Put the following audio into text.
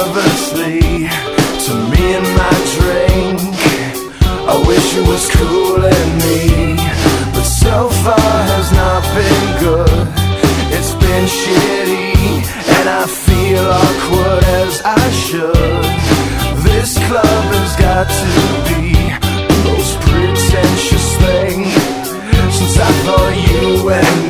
nervously to me and my drink. I wish it was cooling me, but so far has not been good. It's been shitty, and I feel awkward as I should. This club has got to be the most pretentious thing since I thought you and